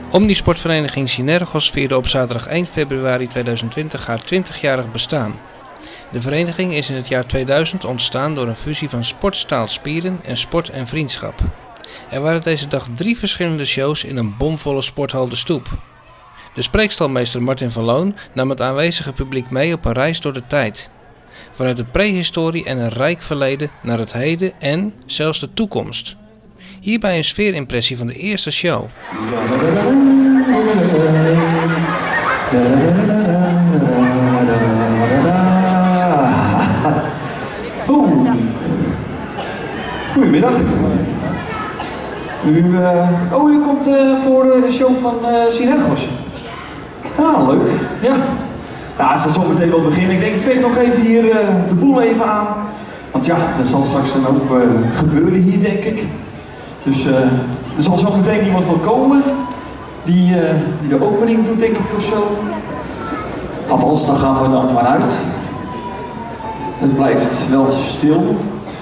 Omnisportvereniging Synergos vierde op zaterdag 1 februari 2020 haar 20-jarig bestaan. De vereniging is in het jaar 2000 ontstaan door een fusie van Sport Staalt Spieren en Sport en Vriendschap. Er waren deze dag 3 verschillende shows in een bomvolle sporthal De Stoep. De spreekstalmeester Martin van Loon nam het aanwezige publiek mee op een reis door de tijd. Vanuit de prehistorie en een rijk verleden naar het heden en zelfs de toekomst. Hierbij een sfeerimpressie van de eerste show. Goedemiddag. U komt voor de show van Synergos. Ah, leuk. Ja. Nou, het zal zo meteen wel beginnen. Ik denk, ik veeg nog even hier de boel even aan. Want ja, er zal straks een hoop gebeuren hier, denk ik. Dus er zal zo meteen iemand wel komen die de opening doet, denk ik, of zo. Althans, daar gaan we dan vanuit. Het blijft wel stil.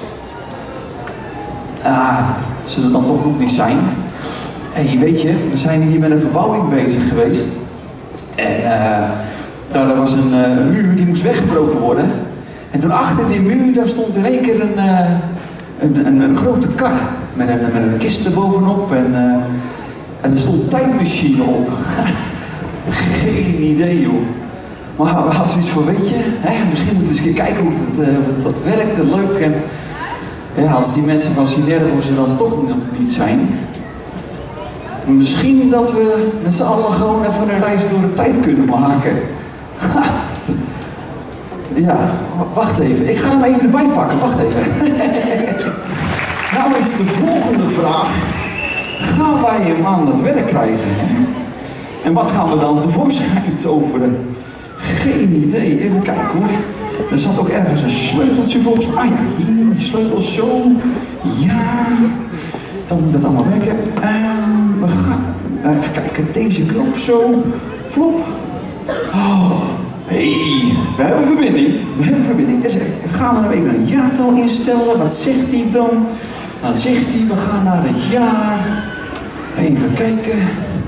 Zullen het dan toch nog niet zijn? Hey, weet je, we zijn hier met een verbouwing bezig geweest. En daar was een muur die moest weggebroken worden. En toen achter die muur, daar stond in één keer een grote kar. Met een kist erbovenop en er stond een tijdmachine op. Geen idee, joh. Maar we hadden zoiets van, weet je, misschien moeten we eens een keer kijken hoe dat werkt, leuk. En ja, als die mensen van Synergos er dan toch nog niet zijn, misschien dat we met z'n allen gewoon even een reis door de tijd kunnen maken. Ja, wacht even. Ik ga hem even erbij pakken. Wacht even. Nou is de volgende vraag. Gaan wij hem aan het werk krijgen? Hè? En wat gaan we dan tevoorschijn toveren? Geen idee. Even kijken hoor. Er zat ook ergens een sleuteltje volgens mij. Ah ja, hier, die sleutel zo. Ja. Dan moet dat allemaal werken. We gaan even kijken. Deze knop zo. Flop. Oh. Hey, we hebben verbinding. Dus gaan we nou even een jaartal instellen. Wat zegt hij dan? Dan zegt hij, we gaan naar het jaar. Even kijken.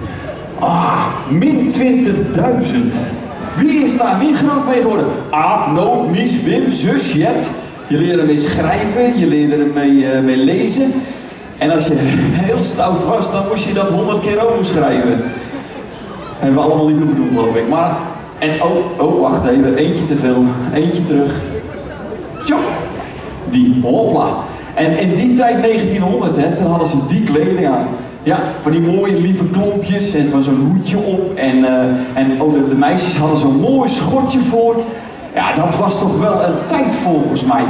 Min 20.000. Wie is daar niet groot mee geworden? No, Mies, Wim, zus, Jet. Je leerde ermee schrijven, je leerde ermee lezen. En als je heel stout was, dan moest je dat 100 keer overschrijven. Hebben we allemaal niet hoeven doen, geloof ik. Maar, en wacht even, eentje te veel, eentje terug. Tjop, die, hopla. En in die tijd, 1900, toen hadden ze die kleding aan. Ja, van die mooie lieve klompjes en van zo'n hoedje op. En de meisjes hadden zo'n mooi schortje voor. Ja, dat was toch wel een tijd volgens mij.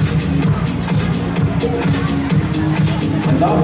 En dan.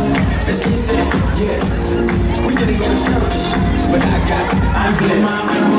Yes, we didn't go to church, but I put my